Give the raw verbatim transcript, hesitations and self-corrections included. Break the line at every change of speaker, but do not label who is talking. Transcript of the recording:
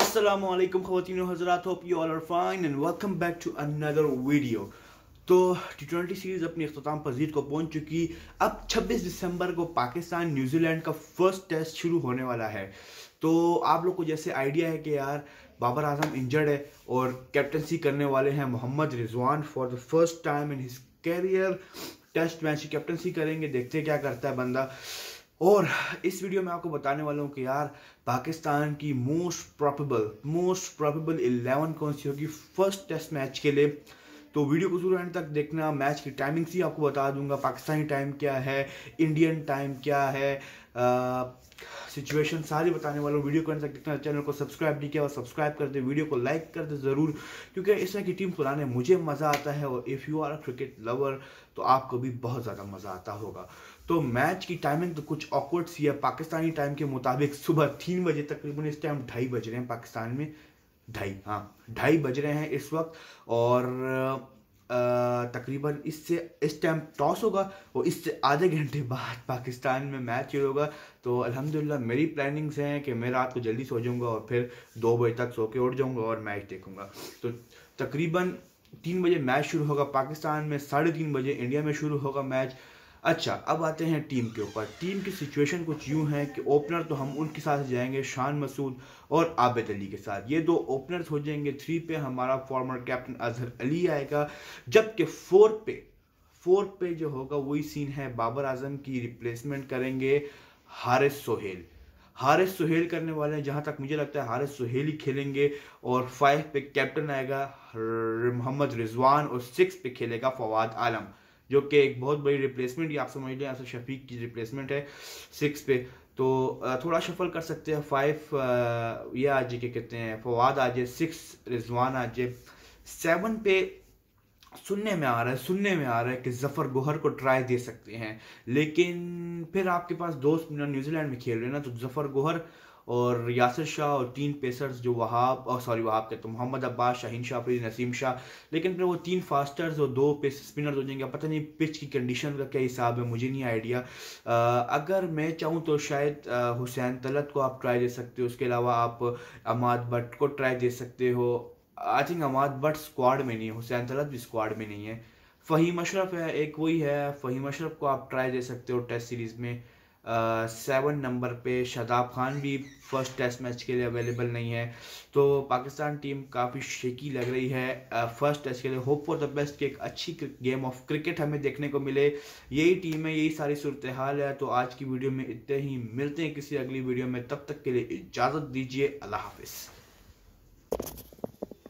अस्सलामुअलैकुम ख़वातीन और हज़रात, hope you all are fine and welcome back to another video. तो टी ट्वेंटी सीरीज़ अपनी अख्ताम पजीर को पहुंच चुकी। अब छब्बीस दिसंबर को पाकिस्तान न्यूजीलैंड का फर्स्ट टेस्ट शुरू होने वाला है। तो आप लोग को जैसे आइडिया है कि यार बाबर आजम इंजर्ड है और कैप्टनसी करने वाले हैं Mohammad Rizwan for the first time in his career. Test match की कैप्टनसी करेंगे, देखते हैं क्या करता है बंदा। और इस वीडियो में आपको बताने वाला हूँ कि यार पाकिस्तान की most probable most probable eleven कौन सी होगी फर्स्ट टेस्ट मैच के लिए। तो वीडियो को जरूर एंड तक देखना। मैच की टाइमिंग ही आपको बता दूंगा, पाकिस्तानी टाइम क्या है, इंडियन टाइम क्या है, सिचुएशन सारी बताने वाला हूँ। वीडियो को एंड तक देखना। चैनल को सब्सक्राइब नहीं किया और सब्सक्राइब कर दे, वीडियो को लाइक कर दे ज़रूर, क्योंकि इस तरह की टीम बुलाने मुझे मज़ा आता है और if you are a cricket lover तो आपको भी बहुत ज़्यादा मज़ा आता होगा। तो मैच की टाइमिंग तो कुछ ऑकवर्ड सी है। पाकिस्तानी टाइम के मुताबिक सुबह तीन बजे तकरीबन, इस टाइम ढाई बज रहे हैं पाकिस्तान में, ढाई हाँ ढाई बज रहे हैं इस वक्त। और तकरीबन इससे इस टाइम टॉस होगा और इससे आधे घंटे बाद पाकिस्तान में मैच शुरू होगा। तो अल्हम्दुलिल्लाह मेरी प्लानिंग्स हैं कि मैं रात को जल्दी सो जाऊंगा और फिर दो बजे तक सो के उठ जाऊंगा और मैच देखूंगा। तो तकरीबन तीन बजे मैच शुरू होगा पाकिस्तान में, साढ़े तीन बजे इंडिया में शुरू होगा मैच। अच्छा, अब आते हैं टीम के ऊपर। टीम की सिचुएशन कुछ यूं है कि ओपनर तो हम उनके साथ जाएंगे, शान मसूद और आबिद अली के साथ। ये दो ओपनर्स हो जाएंगे। थ्री पे हमारा फॉर्मर कैप्टन अजहर अली आएगा, जबकि फोर पे फोर पे जो होगा वही सीन है, बाबर आजम की रिप्लेसमेंट करेंगे हारिस सोहेल। हारिस सोहेल करने वाले हैं, जहां तक मुझे लगता है हारिस सोहेल ही खेलेंगे। और फाइव पे कैप्टन आएगा मोहम्मद रिजवान और सिक्स पे खेलेगा फवाद आलम, जो कि एक बहुत बड़ी रिप्लेसमेंट, ये आप समझ लें असद शफीक की रिप्लेसमेंट है सिक्स पे। तो थोड़ा शफल कर सकते हैं। फाइव ये आ जाए, क्या कहते हैं, फवाद आ जाए, सिक्स रिजवान आ जाए, सेवन पे सुनने में आ रहा है सुनने में आ रहा है कि जफर गोहर को ट्राई दे सकते हैं। लेकिन फिर आपके पास दोस्त न्यूजीलैंड में खेल रहे हैं ना, तो जफर गोहर और यासिर शाह और तीन पेसर्स जो वहाब और सॉरी वहाब कहते हैं मोहम्मद अब्बास, शाहीन शाह, नसीम शाह। लेकिन फिर वो तीन फास्टर्स और दो पेस स्पिनर्स हो जाएंगे। पता नहीं पिच की कंडीशन का क्या हिसाब है, मुझे नहीं आइडिया। अगर मैं चाहूँ तो शायद हुसैन तलत को आप ट्राई दे सकते हो। उसके अलावा आप अमाद भट्ट को ट्राई दे सकते हो। I think Amad Bhatt squad में नहीं है, हुसैन तलत भी स्क्वाड में नहीं है। फ़हीम अशरफ है, एक वही है, फ़हीम अशरफ को आप ट्राई दे सकते हो टेस्ट सीरीज़ में। सेवन uh, नंबर पे शादाब खान भी फर्स्ट टेस्ट मैच के लिए अवेलेबल नहीं है। तो पाकिस्तान टीम काफ़ी शेकी लग रही है फर्स्ट uh, टेस्ट के लिए। होप फॉर द बेस्ट कि एक अच्छी गेम ऑफ क्रिकेट हमें देखने को मिले। यही टीम है, यही सारी सूरत हाल है। तो आज की वीडियो में इतने ही, मिलते हैं किसी अगली वीडियो में, तब तक के लिए इजाज़त दीजिए। अल्लाह हाफिज़।